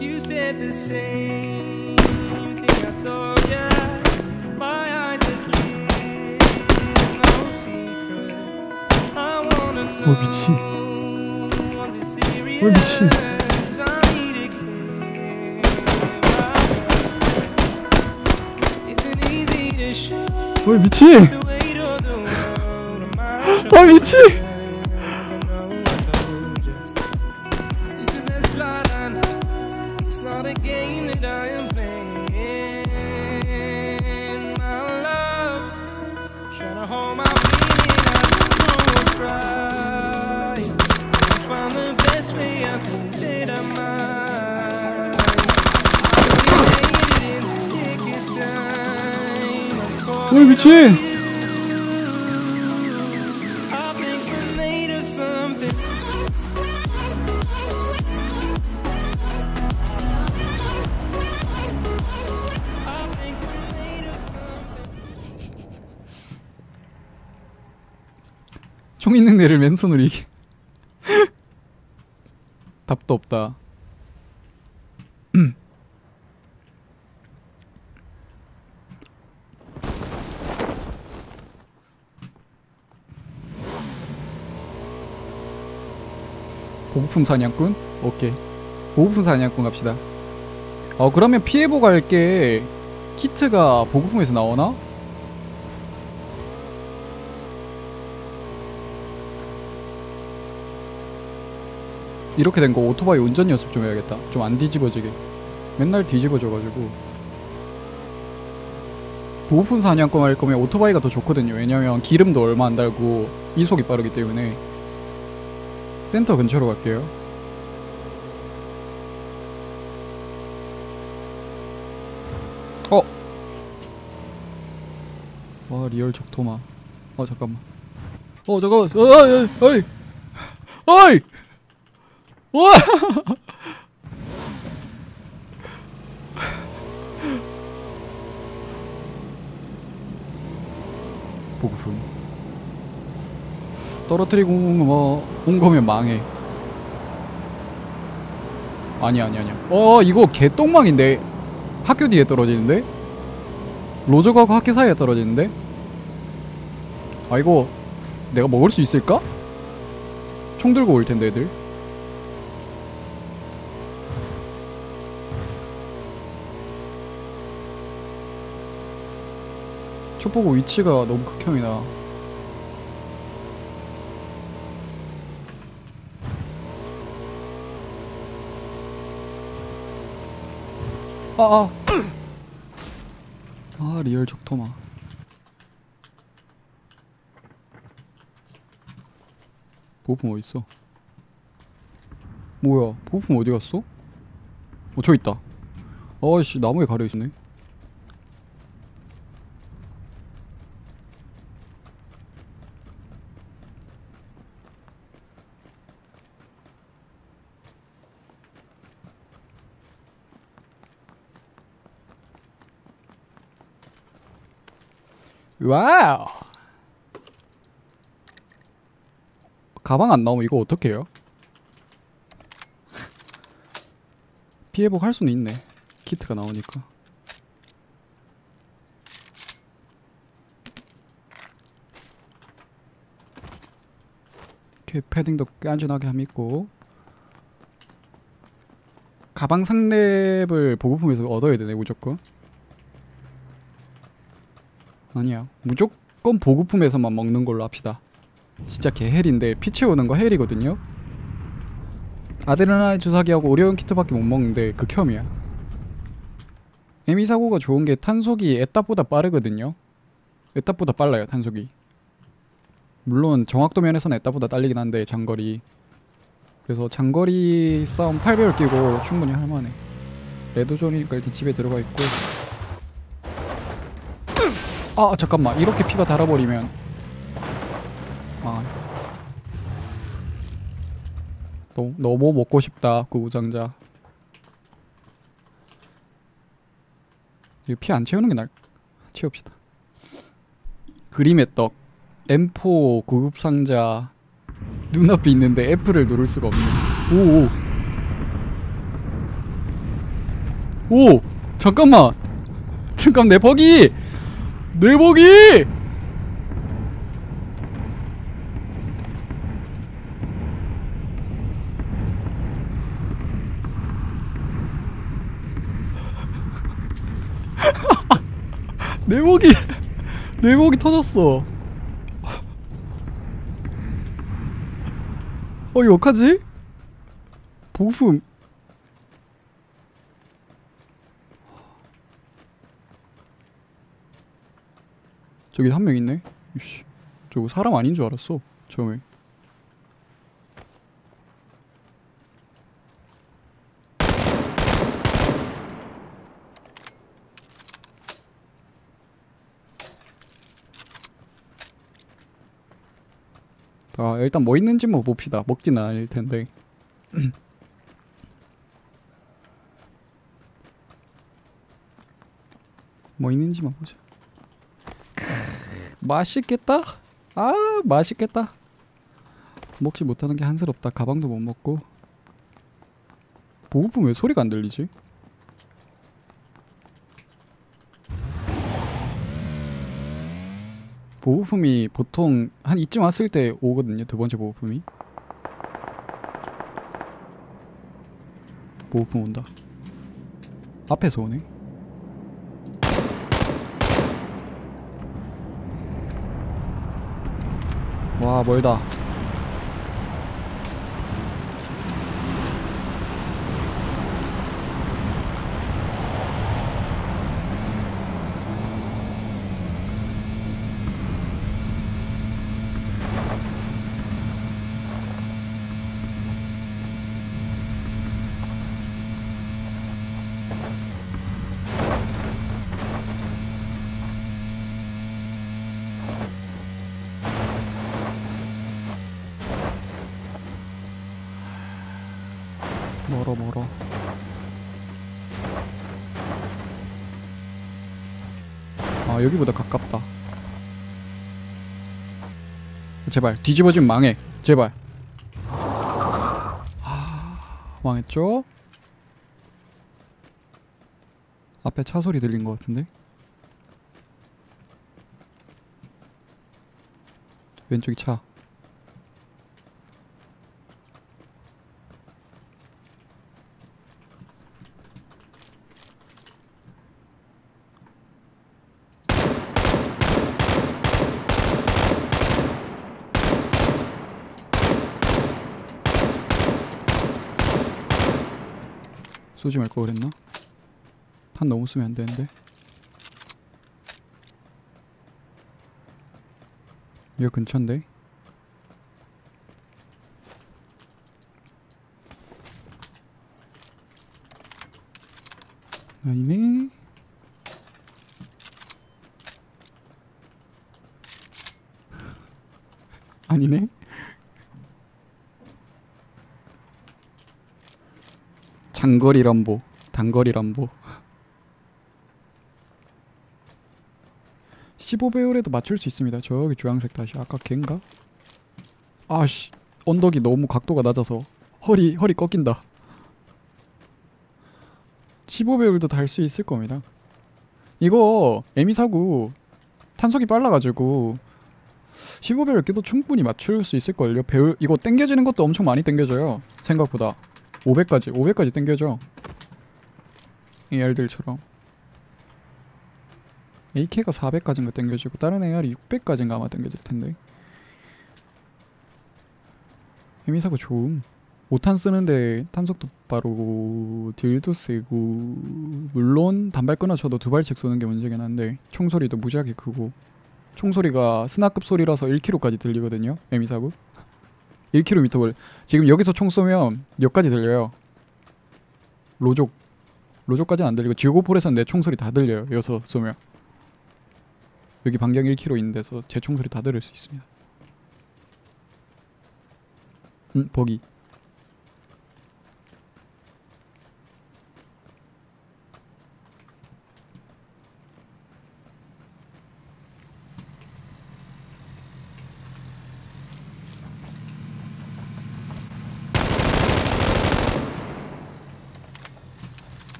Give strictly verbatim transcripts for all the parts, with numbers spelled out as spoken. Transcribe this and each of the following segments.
You said the same thing I told ya. My eyes are clear, no secret. I wanna know. 어 미친. Was it serious? 어 미친. I need it clear. Isn't easy to show. 어 미친. The weight of the world on my 어 미친. It's not a game that I am playing. My love, trying to hold my feeling. I don't know what's right. I found the best way. I think that I might. We made it in the nick of time. I'm 어 calling 미친. on you. I think we're made of something. 총 있는 애를 맨손으로 이기. 답도 없다. 보급품 사냥꾼? 오케이. 보급품 사냥꾼 갑시다. 어 그러면 피해보고 할게. 키트가 보급품에서 나오나? 이렇게 된 거 오토바이 운전 연습 좀 해야겠다. 좀 안 뒤집어지게. 맨날 뒤집어져가지고. 보호품 사냥꾼 할 거면 오토바이가 더 좋거든요. 왜냐면 기름도 얼마 안 달고 이속이 빠르기 때문에. 센터 근처로 갈게요. 어! 와 리얼 적토마. 어 잠깐만. 어 잠깐만. 어이 어이 어이! 우와! 보급품 떨어뜨리고 뭐 온 거면 망해. 아니야 아니야 아니야. 어 이거 개똥망인데. 학교 뒤에 떨어지는데? 로저하고 학교 사이에 떨어지는데? 아 이거 내가 먹을 수 있을까? 총 들고 올 텐데 애들. 촉보고 위치가 너무 극혐이다. 아아 아 리얼 적토마. 보호품 어딨어? 뭐야 보호품 어디갔어? 어 저 있다. 어이씨 나무에 가려있네. 와우. 가방 안 나오면 이거 어떡해요? 피해복 할 수는 있네. 키트가 나오니까. 이렇게 패딩도 깐진하게 함 있고. 가방 상렙을 보급품에서 얻어야 되네 무조건. 아니야 무조건 보급품에서만 먹는 걸로 합시다. 진짜 개헬인데 피 채우는 거 헬이거든요. 아드레날린 주사기하고 오리온 키트밖에 못 먹는데 극혐이야. 에미 사고가 좋은 게 탄속이 에따보다 빠르거든요. 에따보다 빨라요 탄속이. 물론 정확도 면에서는 에따보다 딸리긴 한데 장거리. 그래서 장거리 싸움 팔 배율 끼고 충분히 할만해. 레드존이니까 일단 집에 들어가 있고. 아 잠깐만 이렇게 피가 달아버리면 아 너무, 너무 먹고 싶다 구구장자. 이거 피 안 채우는 게 나을. 채웁시다. 그림의 떡 엠포 구급 상자 눈앞에 있는데 F를 누를 수가 없네. 오오 오! 잠깐만! 잠깐 내 버기! 내 버기! 내 버기! 내 버기 터졌어. 어 이거 어떡하지? 보급품. 저기 한 명 있네. 이씨, 저거 사람 아닌 줄 알았어 처음에. 아 일단 뭐 있는지만 봅시다. 먹진 않을 텐데. 뭐 있는지만 보자. 맛있겠다. 아 맛있겠다. 먹지 못하는 게 한스럽다. 가방도 못 먹고. 보급품 왜 소리가 안 들리지? 보급품이 보통 한 이쯤 왔을 때 오거든요. 두 번째 보급품이. 보급품 온다. 앞에서 오네. 와 멀다. 멀어 멀어. 아 여기보다 가깝다. 제발 뒤집어지면 망해. 제발. 아 망했죠? 앞에 차 소리 들린 것 같은데? 왼쪽이 차. 쏘지 말 걸 그랬나? 탄 너무 쓰면 안 되는데. 이거 근처인데? 아니네. 아니네. 장거리 람보, 단거리 람보. 십오 배율에도 맞출 수 있습니다. 저기 주황색 다시 아까 걔인가? 아씨 언덕이 너무 각도가 낮아서 허리 허리 꺾인다. 십오 배율도 달 수 있을 겁니다. 이거 에미사구 탄속이 빨라가지고 십오 배율 끼도 충분히 맞출 수 있을걸요. 배율 이거 땡겨지는 것도 엄청 많이 땡겨져요. 생각보다. 오백까지 오백까지 땡겨져. 에이알들처럼 에이케이가 사백까지인가 땡겨지고 다른 에이알이 육백까지인가 아마 땡겨질 텐데. 에미사고 좋음. 오 탄 쓰는데 탄속도 빠르고 딜도 세고 물론 단발 끊어쳐도 두 발씩 쏘는 게 문제긴 한데 총소리도 무지하게 크고 총소리가 스나급 소리라서 일 킬로미터까지 들리거든요. 에미사고 일 킬로미터 벌 지금 여기서 총 쏘면 여기까지 들려요. 로족 로족까지는 안 들리고 지오고폴에서는 내 총소리 다 들려요. 여기서 쏘면 여기 반경 일 킬로미터 있는 데서 제 총소리 다 들을 수 있습니다. 응? 버기.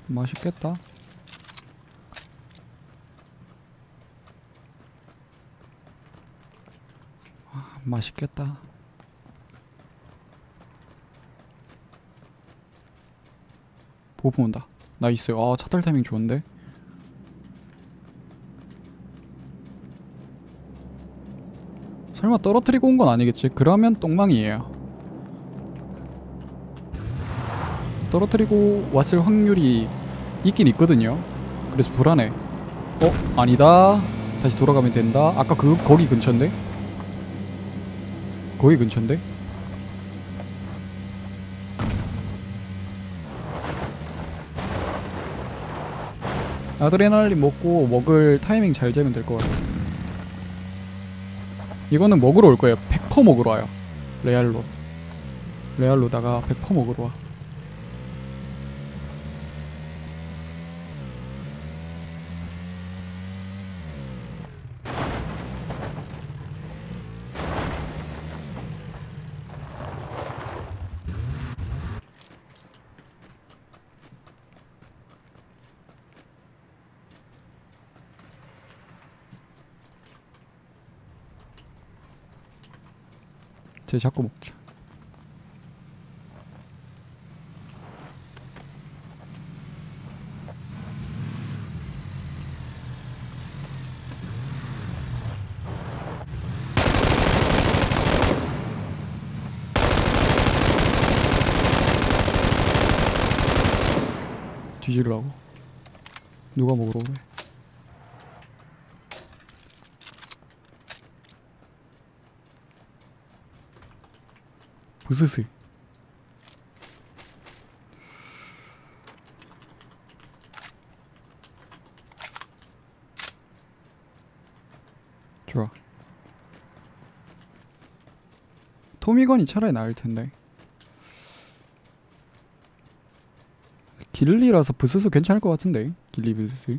맛있겠다. 아, 맛있겠다. 보급 온다. 나이스. 아, 차 탈 타이밍 좋은데? 설마 떨어뜨리고 온 건 아니겠지? 그러면 똥망이에요. 떨어뜨리고 왔을 확률이 있긴 있거든요. 그래서 불안해. 어? 아니다. 다시 돌아가면 된다. 아까 그 거기 근처인데? 거기 근처인데? 아드레날린 먹고 먹을 타이밍 잘 재면 될 것 같아. 이거는 먹으러 올 거예요. 백 퍼센트 먹으러 와요. 레알로. 레알로다가 백 퍼센트 먹으러 와. 쟤 자꾸 먹자. 뒤지려고. 누가 먹으러 오래? 부스스. 좋아. 토미건이 차라리 나을 텐데. 길리라서 부스스 괜찮을 것 같은데. 길리 부스스.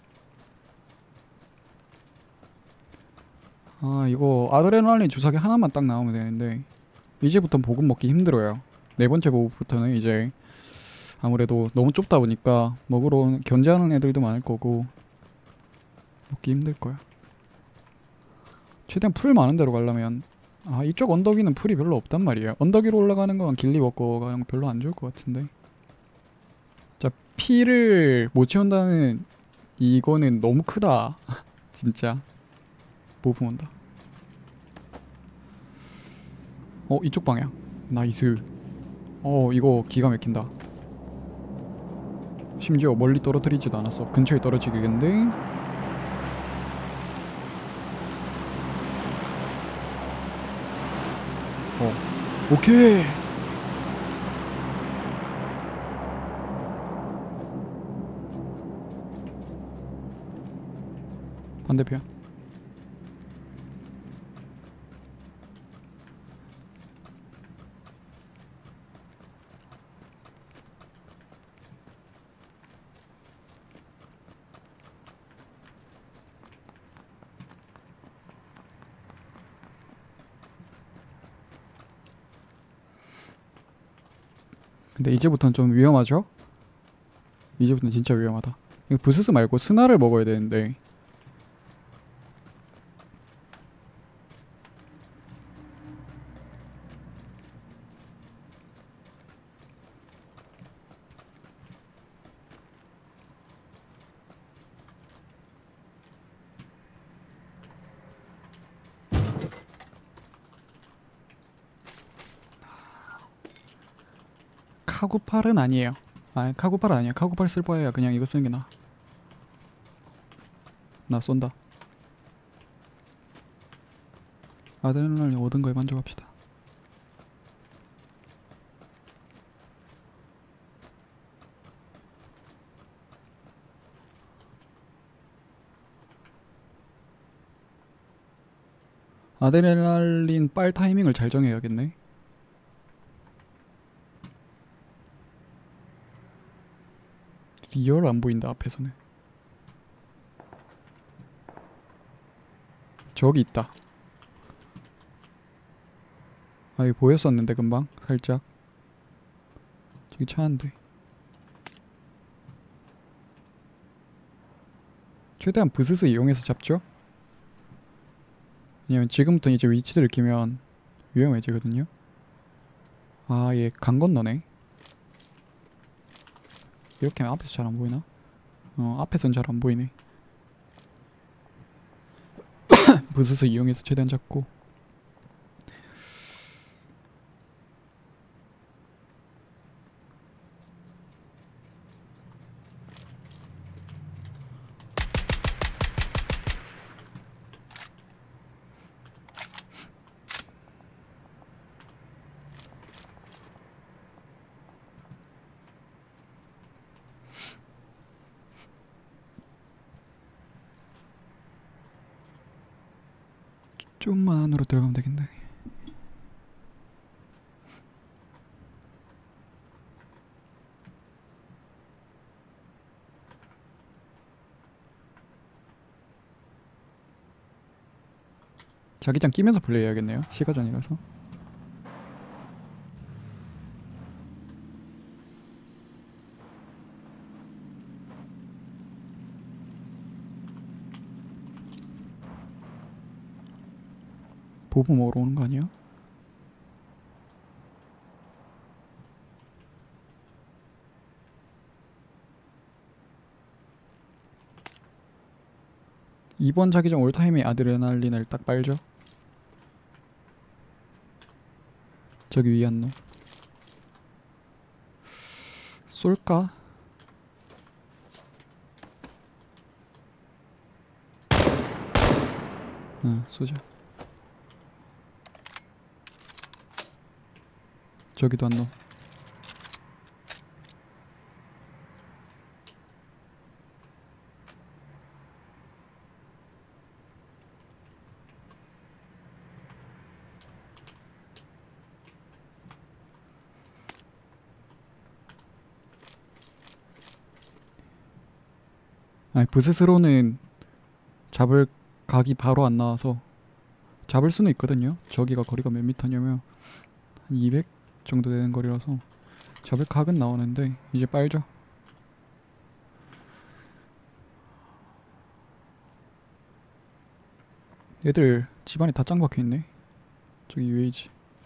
아, 이거 아드레날린 주사기 하나만 딱 나오면 되는데 이제부터는 보급 먹기 힘들어요. 네 번째 보급부터는 이제 아무래도 너무 좁다 보니까 먹으러 견제하는 애들도 많을 거고 먹기 힘들 거야. 최대한 풀 많은 데로 가려면 아, 이쪽 언덕 위는 풀이 별로 없단 말이에요. 언덕 위로 올라가는 건 길리 먹고 가는 거 별로 안 좋을 것 같은데. 자, 피를 못 채운다는 이거는 너무 크다. 진짜. 보품 온다. 어, 이쪽 방향. 나이스. 어, 이거 기가 막힌다. 심지어 멀리 떨어뜨리지도 않았어. 근처에 떨어지겠는데. 어, 오케이. 반대편. 근데 이제부터는 좀 위험하죠? 이제부터는 진짜 위험하다. 이거 부스스 말고 스나를 먹어야 되는데. 카구팔은 아니에요. 아, 카구팔 아니야. 카구팔 쓸 바에야 그냥 이거 쓰는 게 나아. 나 쏜다. 아드레날린 얻은 거에 만족합시다. 아드레날린 빨 타이밍을 잘 정해야겠네. 리얼 안 보인다 앞에서는. 저기 있다. 아, 이거 보였었는데 금방 살짝. 저기 차 한 대. 최대한 부스스 이용해서 잡죠. 왜냐면 지금부터 이제 위치들을 끼면 위험해지거든요. 아, 얘 강 건너네. 이렇게 하면 앞에서 잘 안 보이나? 어, 앞에선 잘 안 보이네. 부스스 이용해서 최대한 잡고. 좀만 안으로 들어가면 되겠네. 자기장 끼면서 플레이해야겠네요. 시가전이라서. 보부 먹으러 오는 거 아니야? 이번 자기장 올타임의 아드레날린을 딱 빨죠. 저기 위에 한 놈. 쏠까? 응, 쏘자. 저기도 한 놈. 아니, 부스스로는 잡을 각이 바로 안 나와서 잡을 수는 있거든요. 저기가 거리가 몇 미터냐면 한 이백 정도 되는 거리라서 잡을 각은 나오는데 이제 빨죠. 얘들 집안에 다 짱 박혀있네. 저기 유에이지.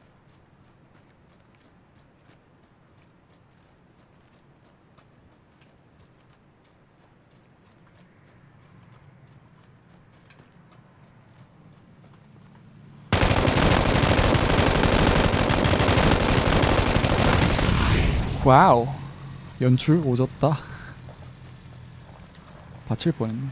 와우, 연출 오졌다. 다칠 뻔했네.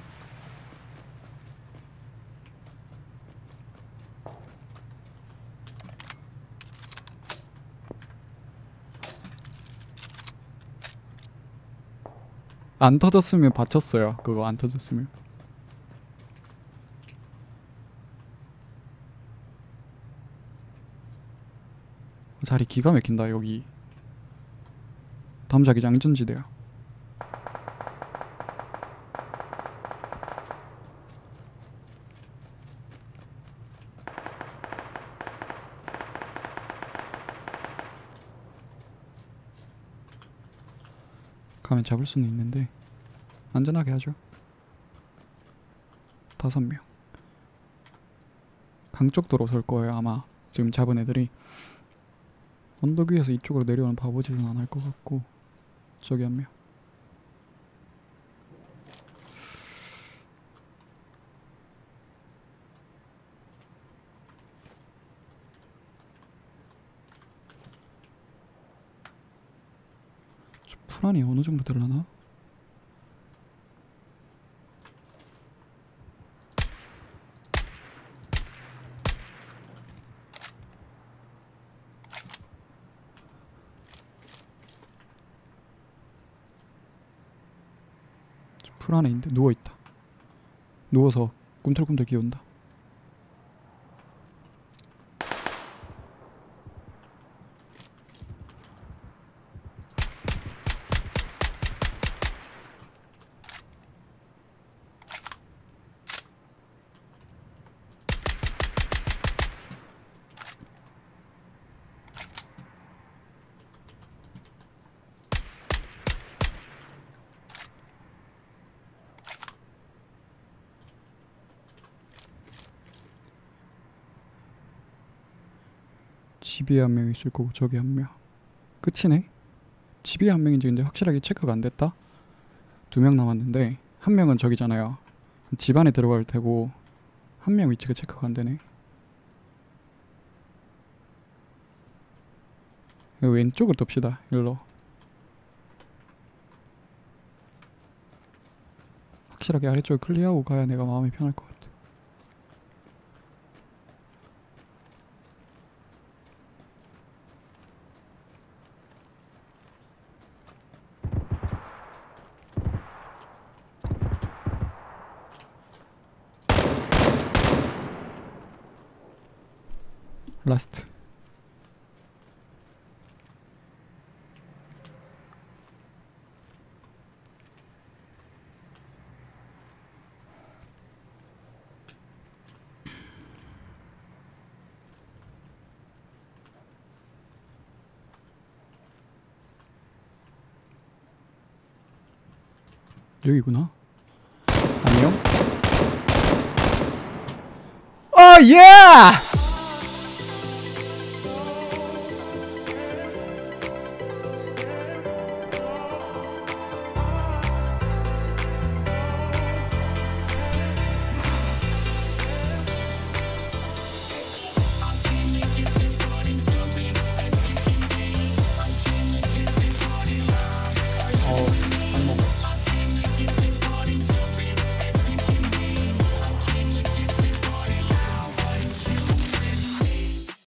안 터졌으면 받쳤어요. 그거 안 터졌으면. 자리 기가 막힌다. 여기 다음 자기장 안전지대야. 가면 잡을 수는 있는데 안전하게 하죠. 다섯 명. 강쪽 도로 설 거예요 아마. 지금 잡은 애들이 언덕 위에서 이쪽으로 내려오는 바보짓은 안 할 것 같고. 저기 한 명. 저 풀안이 어느 정도 들라나? 풀 안에 있는데 누워있다. 누워서 꿈틀꿈틀 기운다. 집에 한 명 있을 거고 저기 한 명. 끝이네. 집에 한 명인지 근데 확실하게 체크가 안 됐다. 두 명 남았는데 한 명은 저기잖아요. 집 안에 들어갈 테고 한 명 위치가 체크가 안 되네. 왼쪽을 돕시다. 일로. 확실하게 아래쪽을 클리어하고 가야 내가 마음이 편할 것 같아. 라스트. 여기구나. 안녕. 어 예! 어.